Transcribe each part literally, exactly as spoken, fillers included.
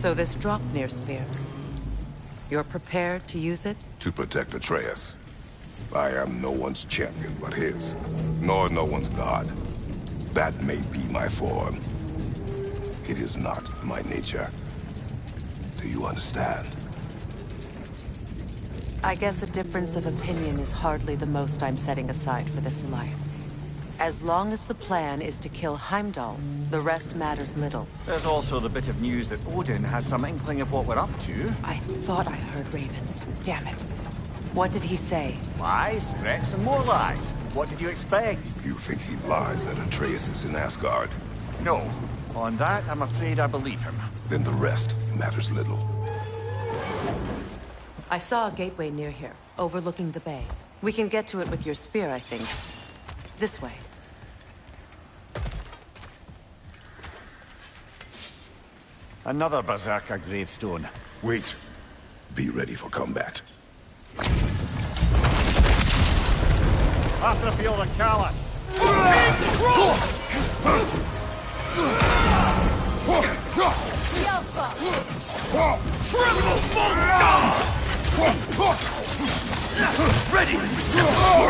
So this Draupnir spear, you're prepared to use it? To protect Atreus. I am no one's champion but his, nor no one's god. That may be my form. It is not my nature. Do you understand? I guess a difference of opinion is hardly the most I'm setting aside for this alliance. As long as the plan is to kill Heimdall, the rest matters little. There's also the bit of news that Odin has some inkling of what we're up to. I thought I heard ravens. Damn it. What did he say? Lies, threats, and more lies. What did you expect? You think he lies that Atreus is in Asgard? No. On that, I'm afraid I believe him. Then the rest matters little. I saw a gateway near here, overlooking the bay. We can get to it with your spear, I think. This way. Another Berserker gravestone. Wait. Be ready for combat. After feel the callus. Criminal ready to receive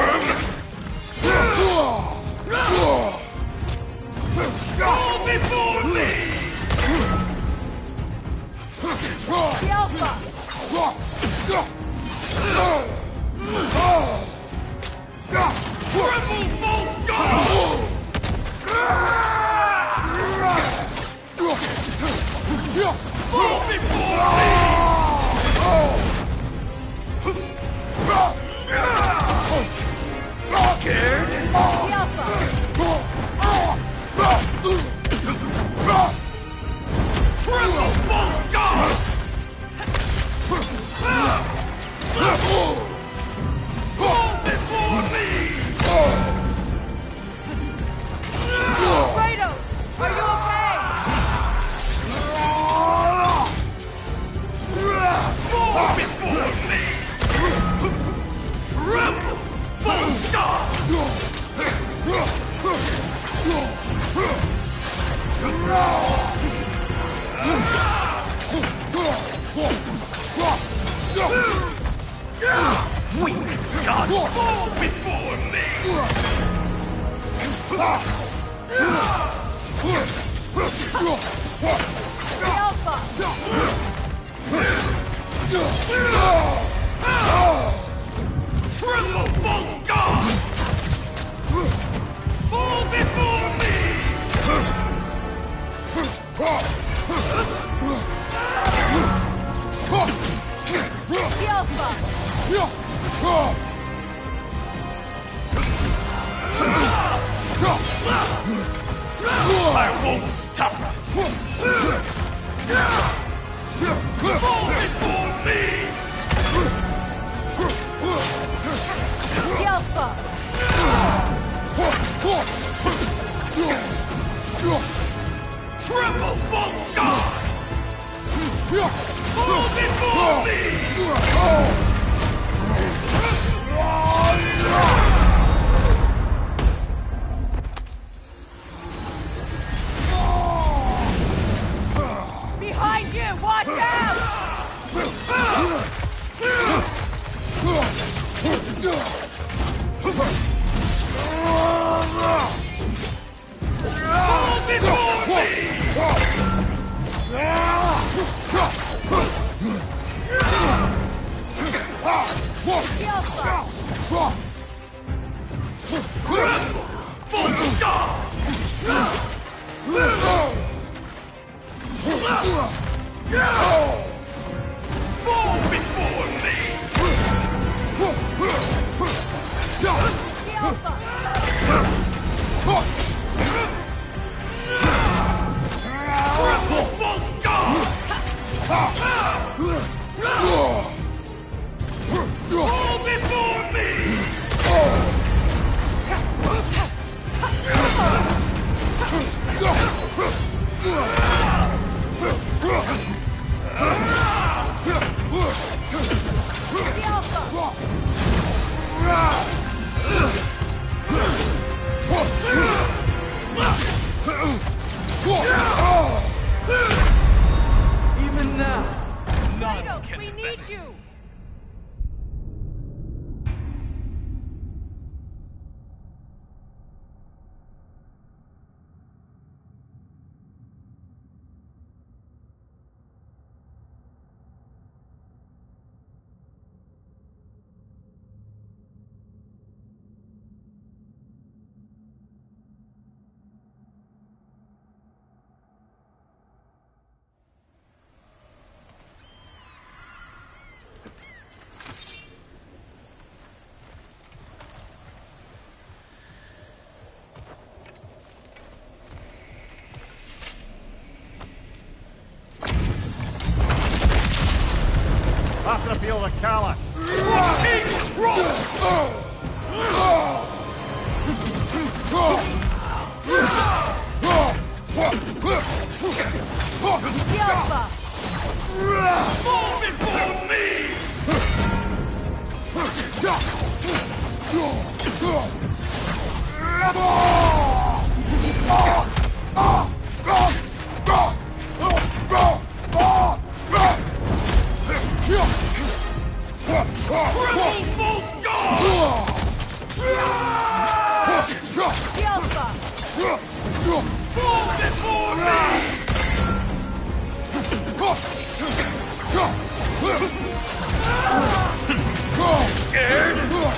Fall before me! The Alpha! Tremble, false god! Fall before me! Scared? The Alpha! Tremble, false god! Fall before me! Kratos! Are you okay? Fall before me! Tremble, false god! Weak god, fall before me! The Alpha! Tremble, false god! Fall before me! The Alpha! I won't stop! Fall before me! The Alpha! Tremble, false god! Fall before me! Behind you! Watch out! Fall before me! The Alpha! Tremble, false god! Fall before me! The Alpha! Tremble, false god! Fall before me! The Alpha! Fall before me! The Alpha! Fall before me! Scared?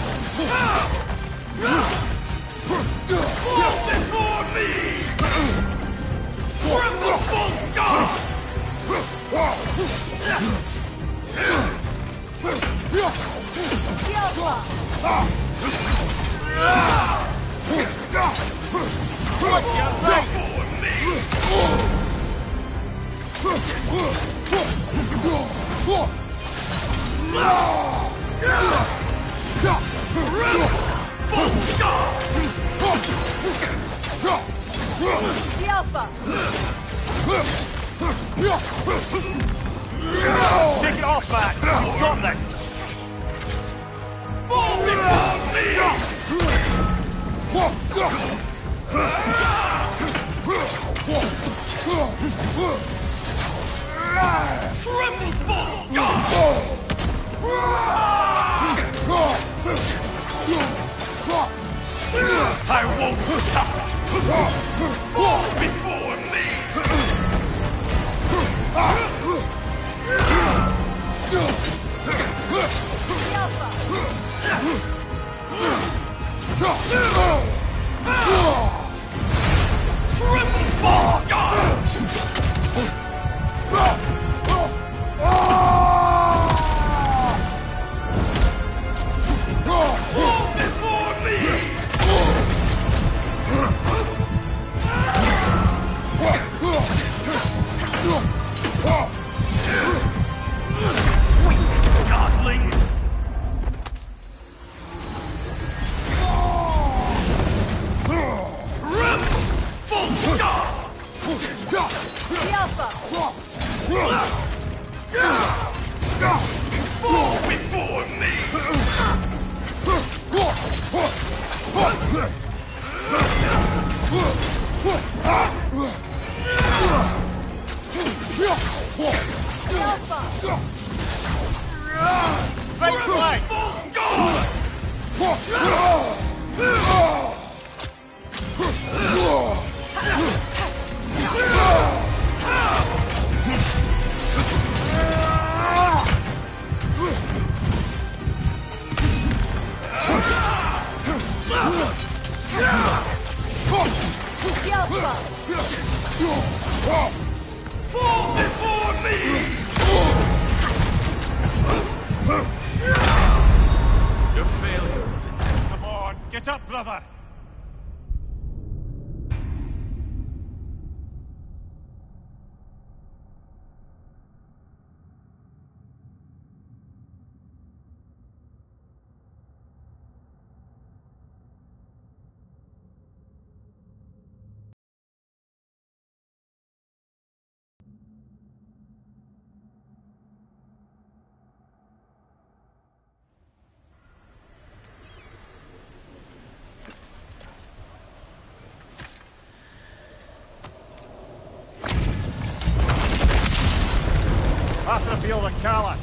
Fall before me! Tremble, false god! The Alpha! Before me! False god! The Alpha! Take it off, back! Stop this! Fall before me! Tremble, false god! I won't stop! Fall before me! The Alpha! Tremble, false god! Fall before me! Weak godling! Tremble, false god! The Alpha! Fall before me! The Alpha! Right flank! False god! The Alpha! Fall before me! Your failure was in. Come on, get up, brother! Faster feel the callus!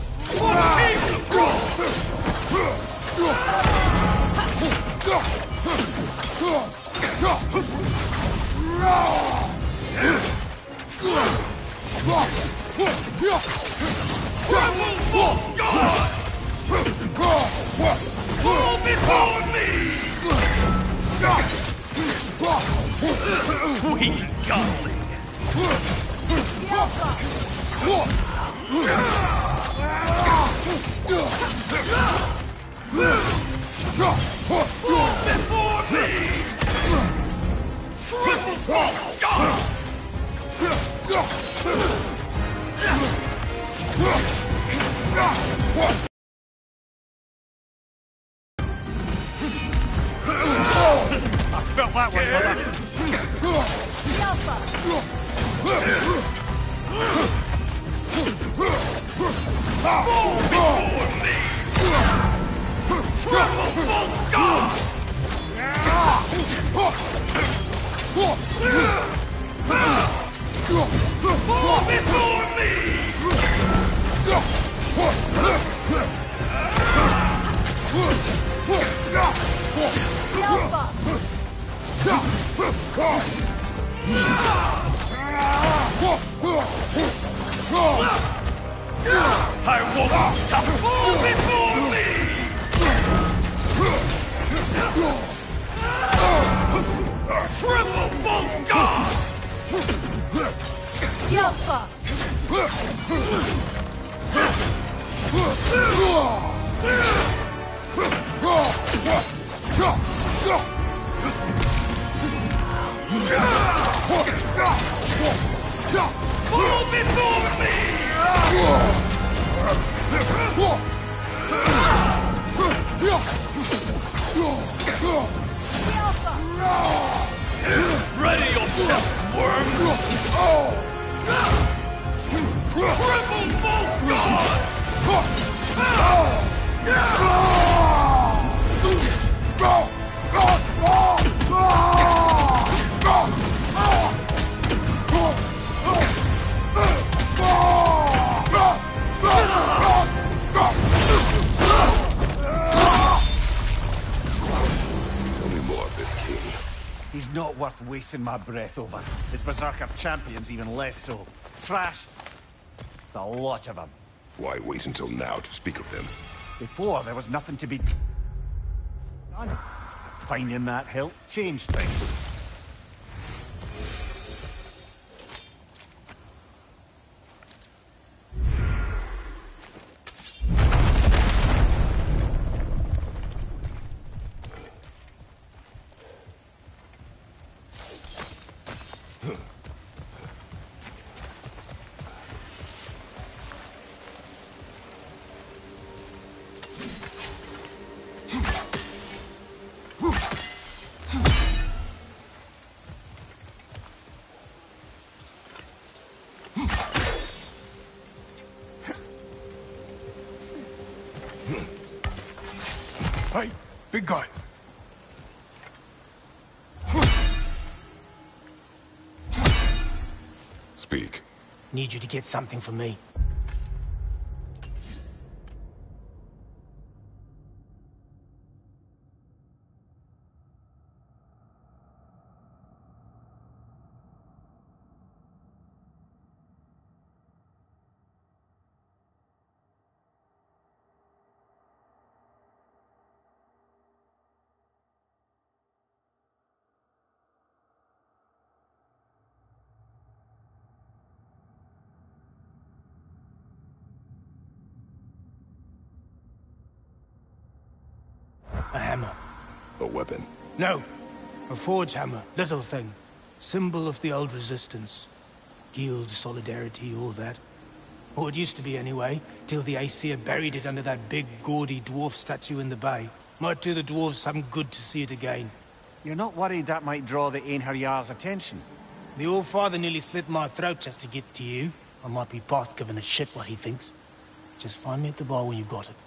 Fall before me! Weak godling! The Alpha! Before me! Triple false god! that one, brother. The Alpha! Fall before me! Triple full god! Fall before me! The Alpha! I won't stop! Fall before me! Triple full god! The Alpha! Fall before me! The Alpha! Ready yourself, worm! Triple full god! Tell me more of this king. He's not worth wasting my breath over. His Berserker champions even less so. Trash. The lot of them. Why wait until now to speak of them? Before, there was nothing to be done. Finding that hilt changed things. Hey, big guy. Speak. Need you to get something for me. A hammer. A weapon. No. A forge hammer. Little thing. Symbol of the old resistance. Guild, solidarity, all that. Or it used to be anyway, till the Aesir buried it under that big, gaudy dwarf statue in the bay. Might do the dwarves some good to see it again. You're not worried that might draw the Einherjar's attention? The old father nearly slit my throat just to get to you. I might be past giving a shit what he thinks. Just find me at the bar when you've got it.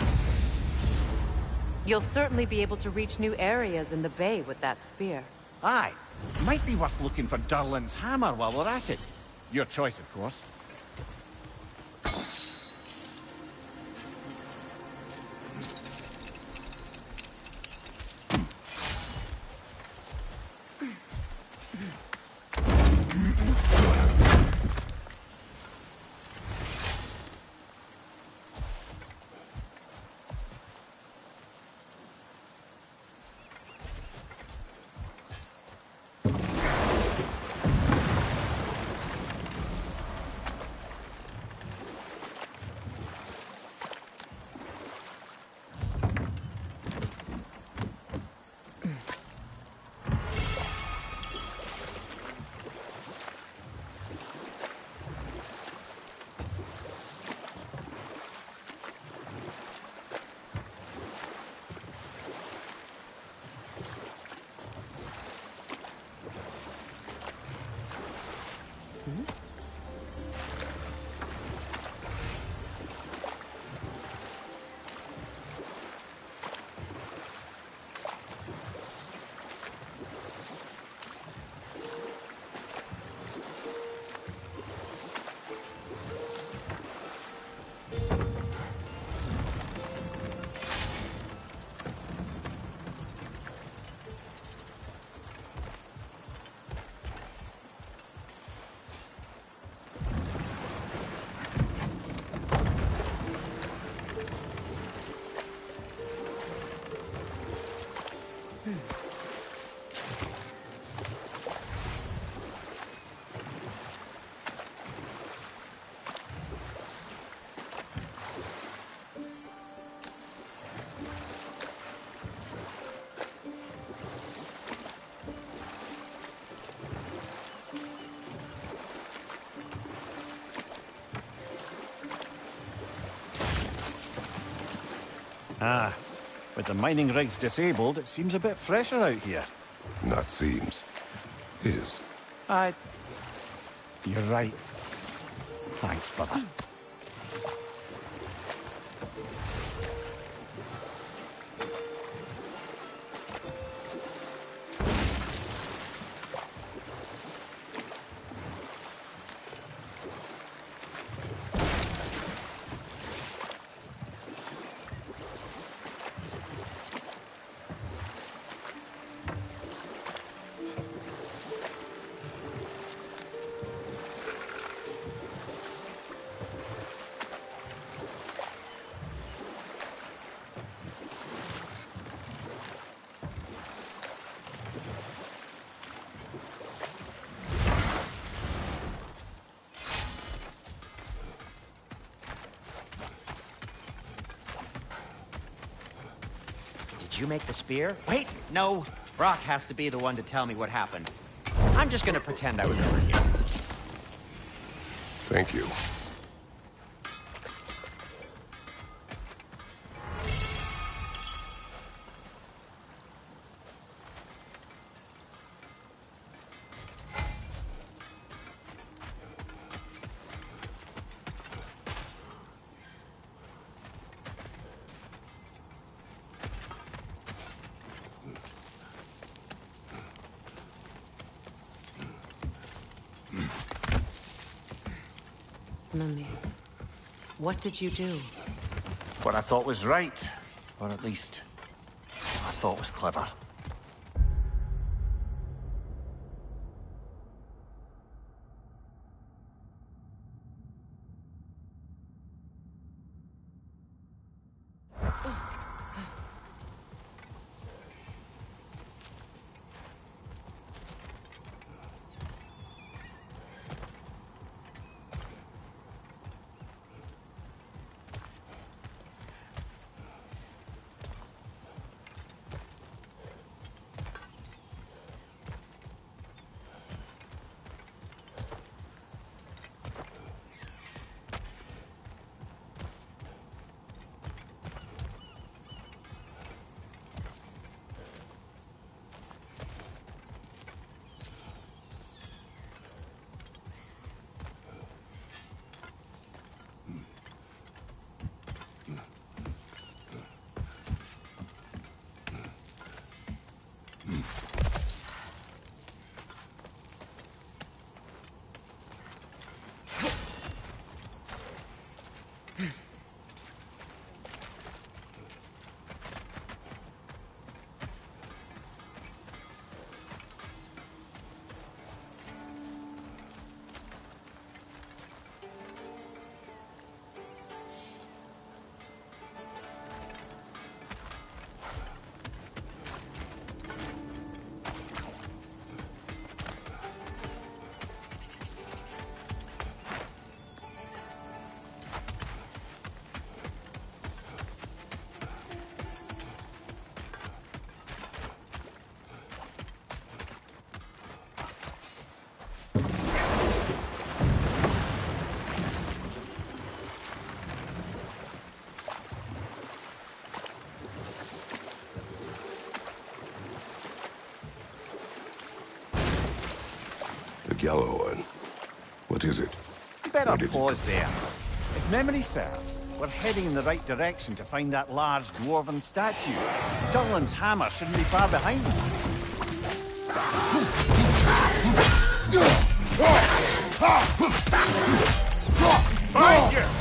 You'll certainly be able to reach new areas in the bay with that spear. Aye. Might be worth looking for Durlin's hammer while we're at it. Your choice, of course. Ah, with the mining rigs disabled, it seems a bit fresher out here. Not seems. Is. I... You're right. Thanks, brother. Did you make the spear? Wait, no. Brock has to be the one to tell me what happened. I'm just gonna pretend I was over here. Thank you. Mummy, what did you do? What I thought was right, or at least, I thought was clever. Yellow one. What is it? You better Where did it pause there. If memory serves, we're heading in the right direction to find that large dwarven statue. Dunland's hammer shouldn't be far behind. Find you!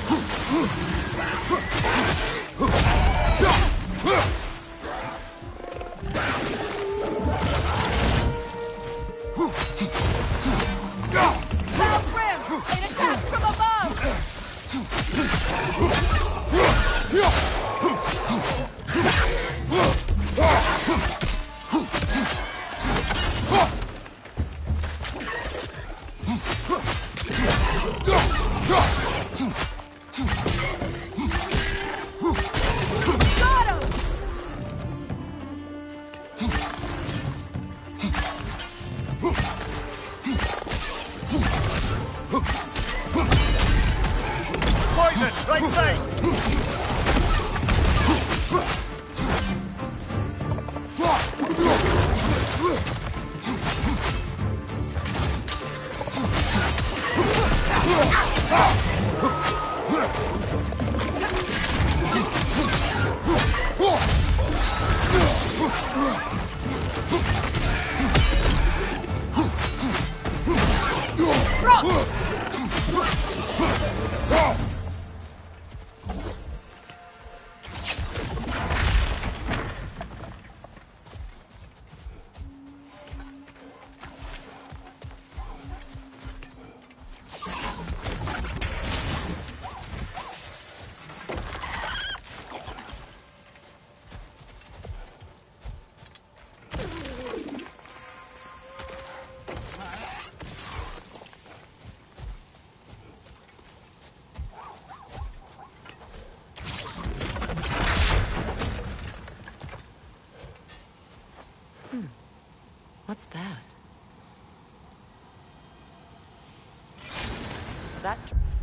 What's that? That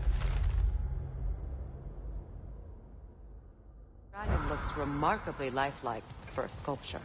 dragon looks remarkably lifelike for a sculpture.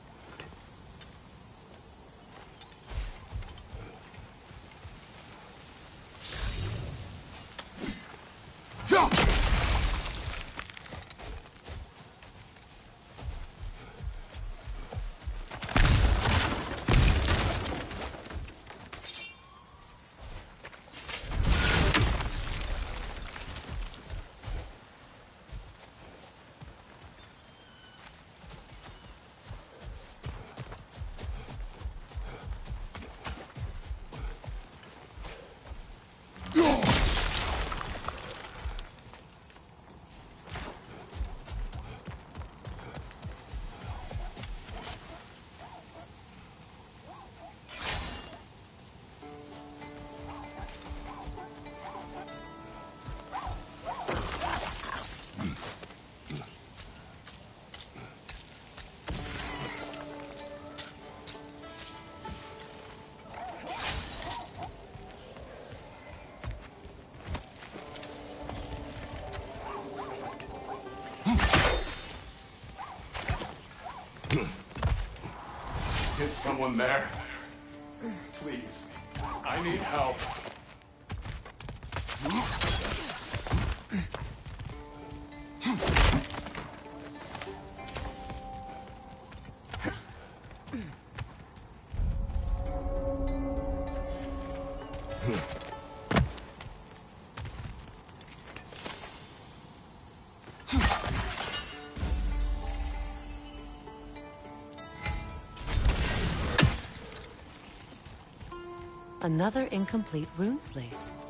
Is someone there? Please. I need help. Another incomplete rune slate.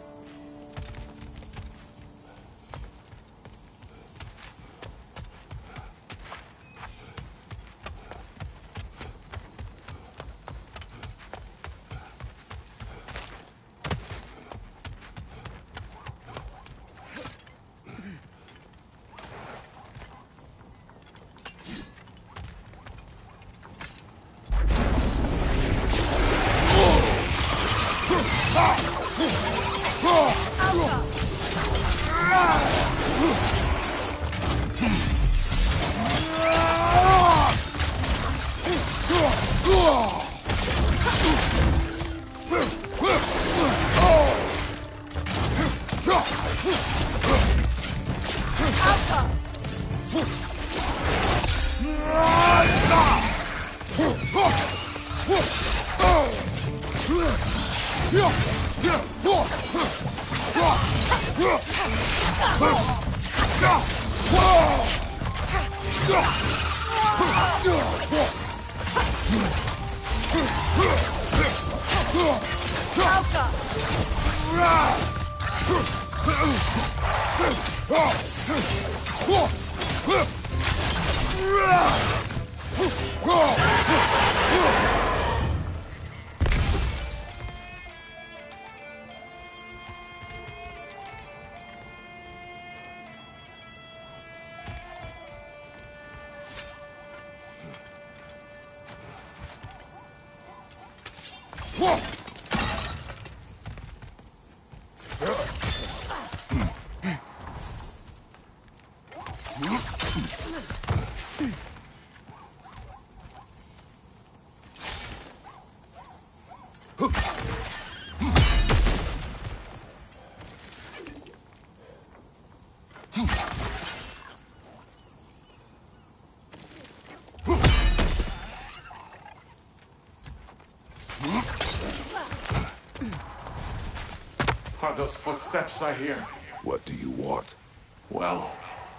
Are those footsteps I hear? What do you want? Well,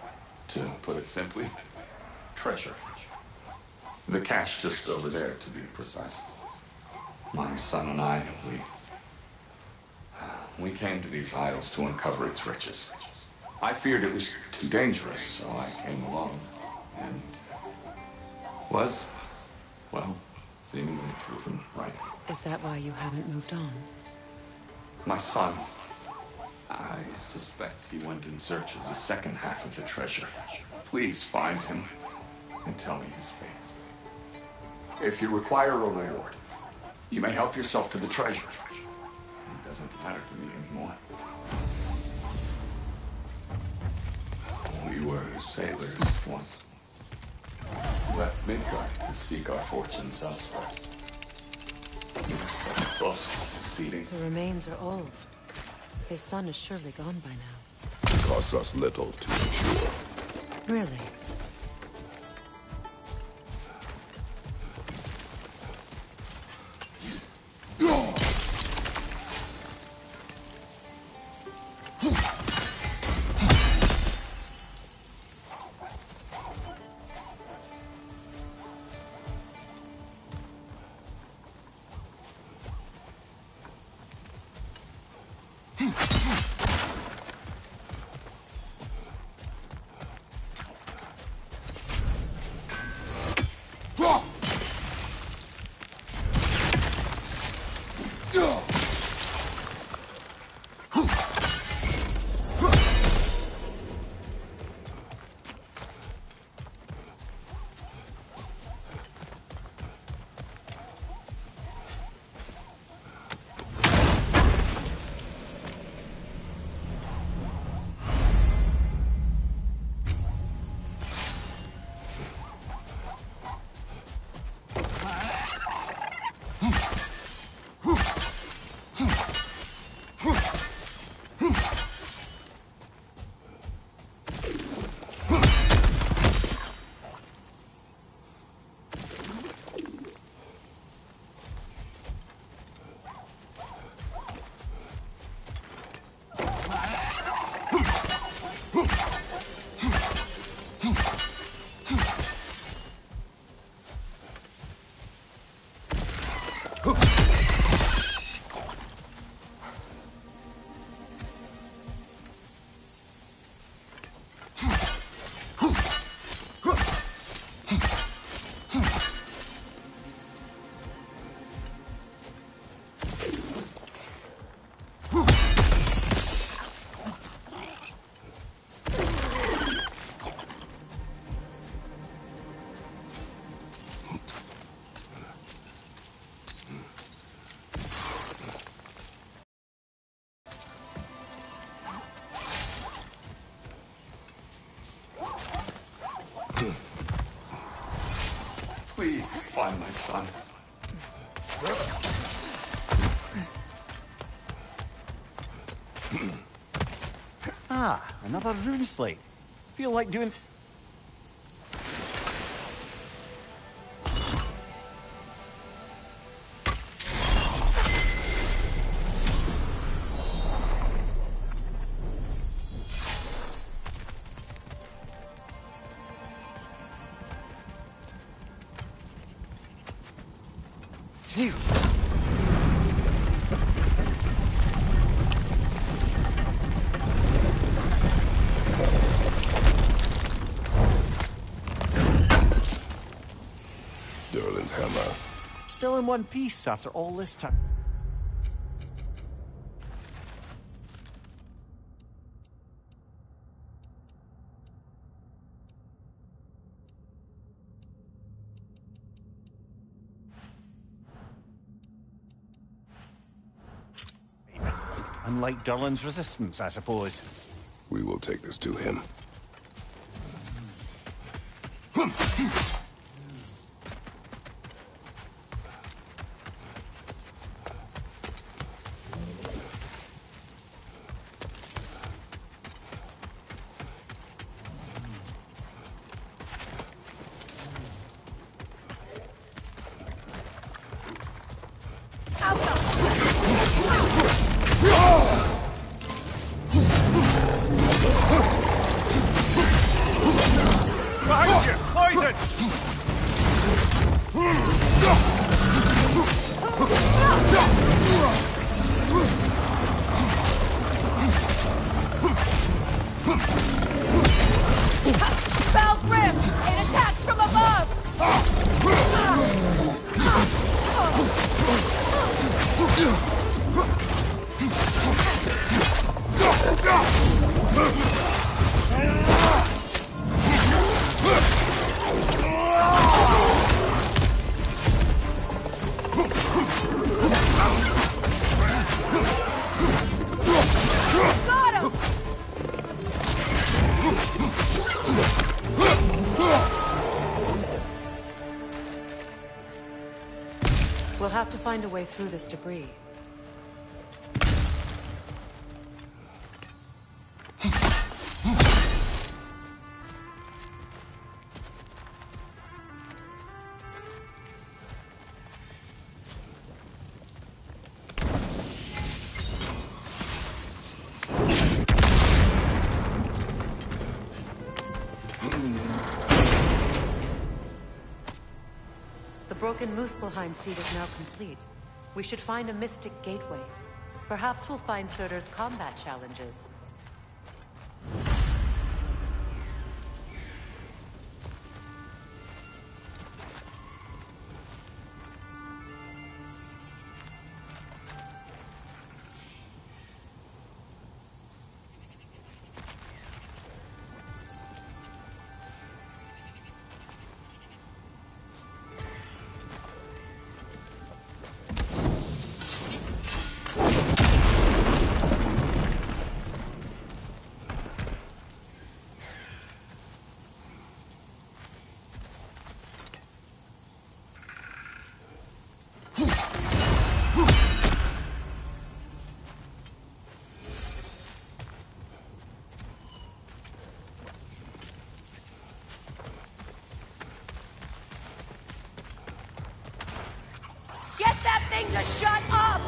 to put it simply, treasure. The cache just over there, to be precise. My son and I, we... We came to these isles to uncover its riches. I feared it was too dangerous, so I came along. And was, well, seemingly proven right. Is that why you haven't moved on? My son, I suspect he went in search of the second half of the treasure. Please find him and tell me his fate. If you require a reward, You may help yourself to the treasure. It doesn't matter to me anymore. We were sailors once. Left Midgard to seek our fortunes elsewhere. We were so close to succeeding. The remains are old. His son is surely gone by now. It costs us little to ensure. Really? Please find my son. Ah, another rune slate. Feel like doing... Phew. Durlin's hammer. Still in one piece after all this time. Unlike Durlin's resistance, I suppose. We will take this to him. Behind you! Poison! Foul grip! It attacks from above! We'll have to find a way through this debris. The broken Muspelheim seed is now complete. We should find a mystic gateway. Perhaps we'll find Surtur's combat challenges. Get that thing to shut up!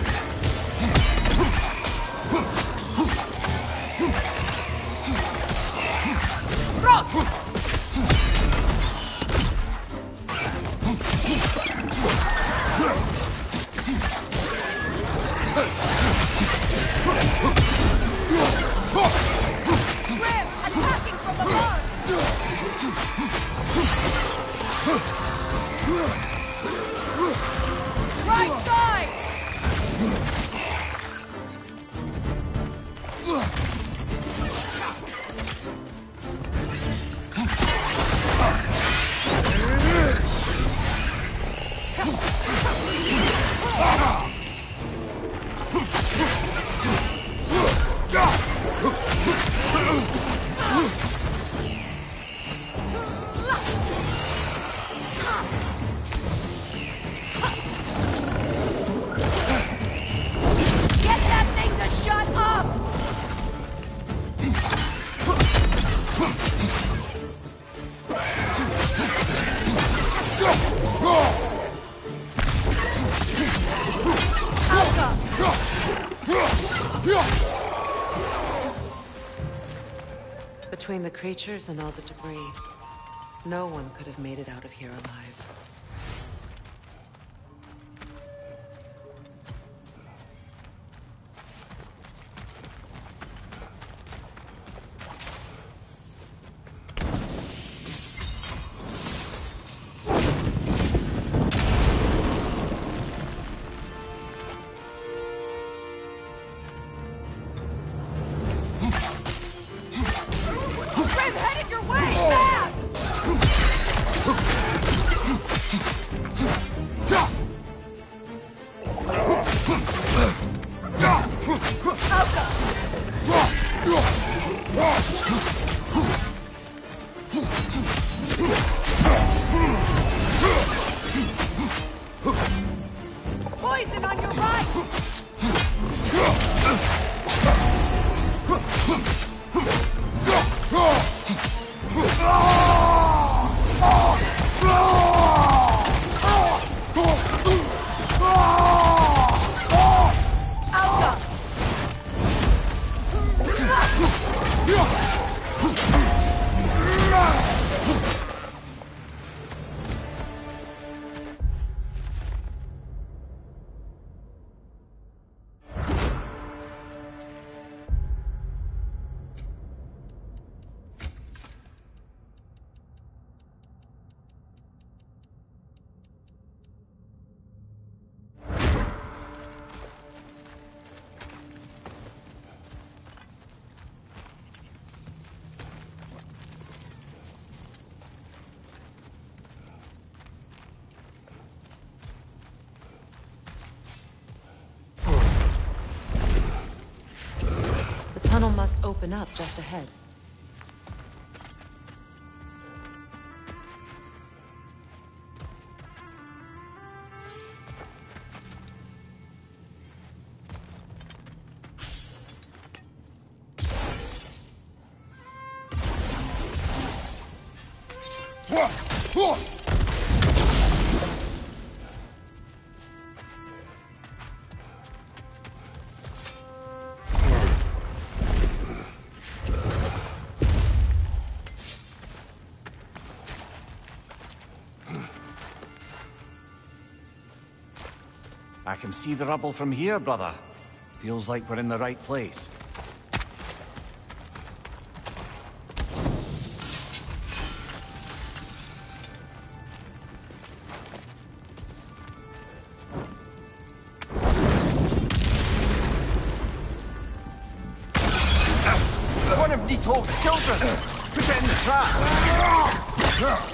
Grim, attacking from above! Right side! Get that thing to shut up! Between the creatures and all the debris, no one could have made it out of here alive. Grim, headed your way! Fast! Poison on your right! The tunnel must open up just ahead. I can see the rubble from here, brother. Feels like we're in the right place. One of Nidhogg's children! Put it in the trap!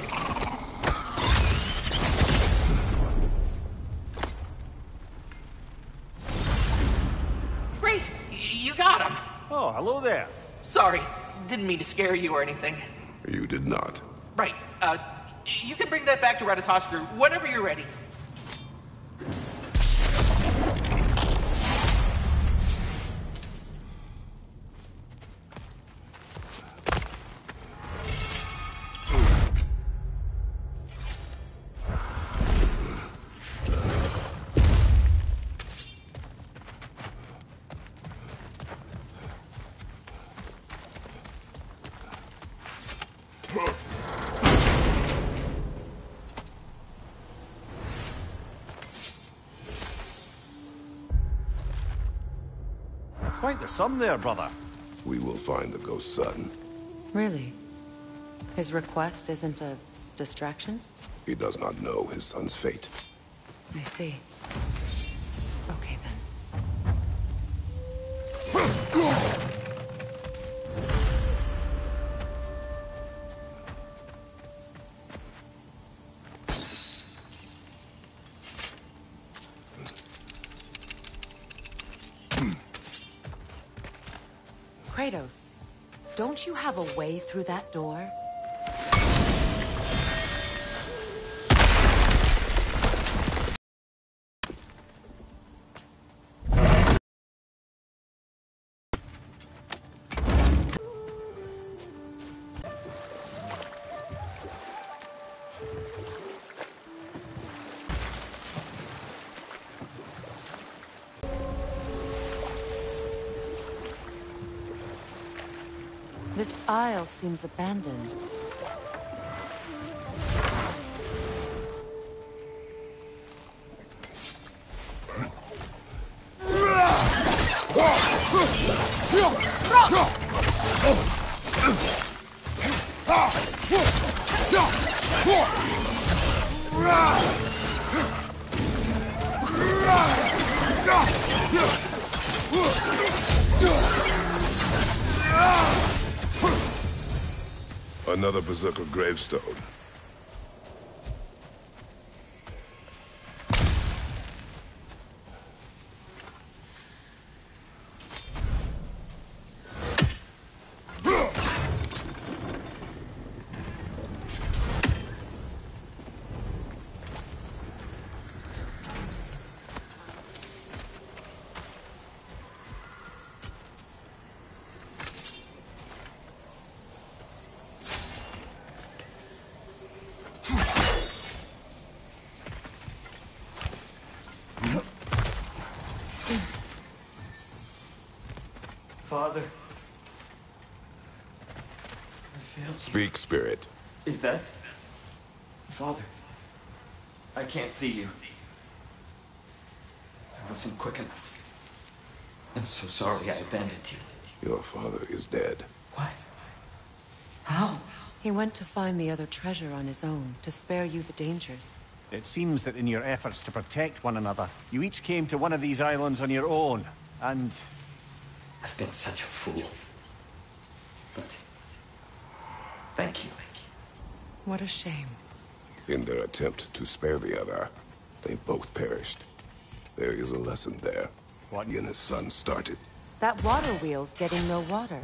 Oh, hello there. Sorry, didn't mean to scare you or anything. You did not. Right, uh, you can bring that back to Ratatoskru whenever you're ready. Quite the sum there, brother. We will find the ghost son. Really? His request isn't a distraction? He does not know his son's fate. I see. Okay, then. Kratos, don't you have a way through that door? This isle seems abandoned. Another Berserker gravestone. Father. I failed. Speak, spirit. Is that... Father. I can't see you. I wasn't quick enough. I'm so sorry I abandoned you. Your father is dead. What? How? He went to find the other treasure on his own, to spare you the dangers. It seems that in your efforts to protect one another, you each came to one of these islands on your own, and... I've been such a fool. But... thank you. What a shame. In their attempt to spare the other, they both perished. There is a lesson there. What he and his son started. That water wheel's getting no water.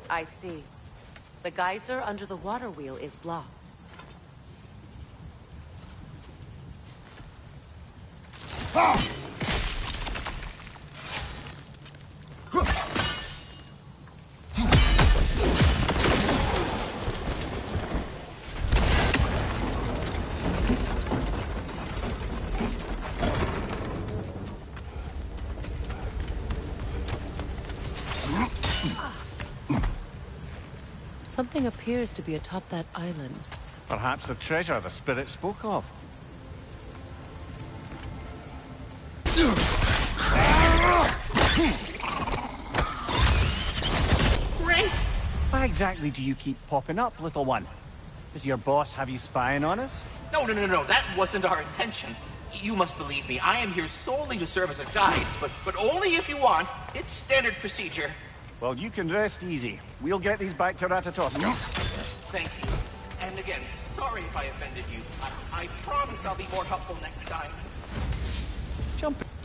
I see. The geyser under the water wheel is blocked. Something appears to be atop that island. Perhaps the treasure the spirit spoke of. Great! Why exactly do you keep popping up, little one? Does your boss have you spying on us? No, no, no, no, that wasn't our intention. You must believe me, I am here solely to serve as a guide, but, but only if you want. It's standard procedure. Well, you can rest easy. We'll get these back to Ratatosk. Thank you. And again, sorry if I offended you. I, I promise I'll be more helpful next time. Jump.